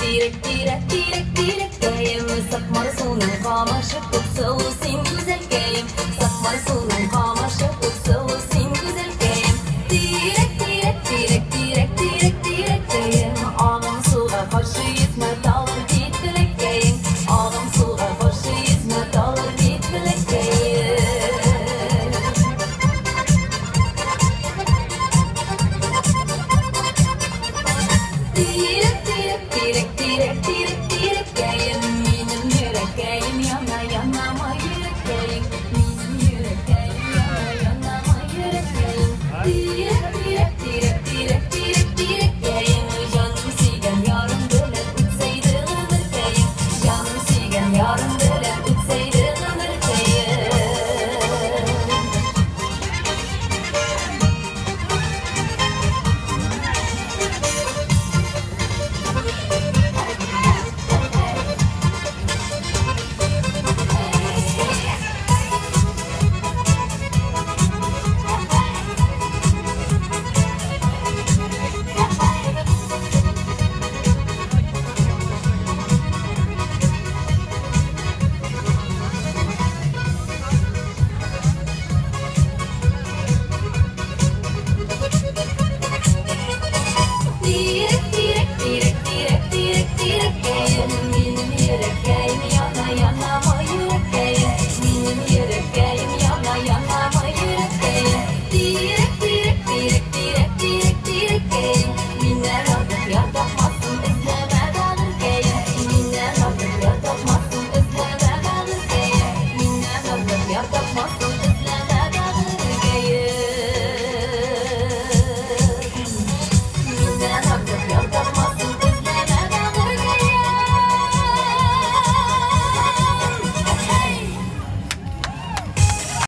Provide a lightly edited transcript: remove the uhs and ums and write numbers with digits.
Direkkayım sakmar sunum kamaşıp Uksavusin güzelkayım sakmar sunum kamaşıp Uksavusin güzelkayım Direkkayım Ağam suğa karşı yüzme dalır git bilekkayım Ağam suğa karşı yüzme dalır git bilekkayım Direkkayım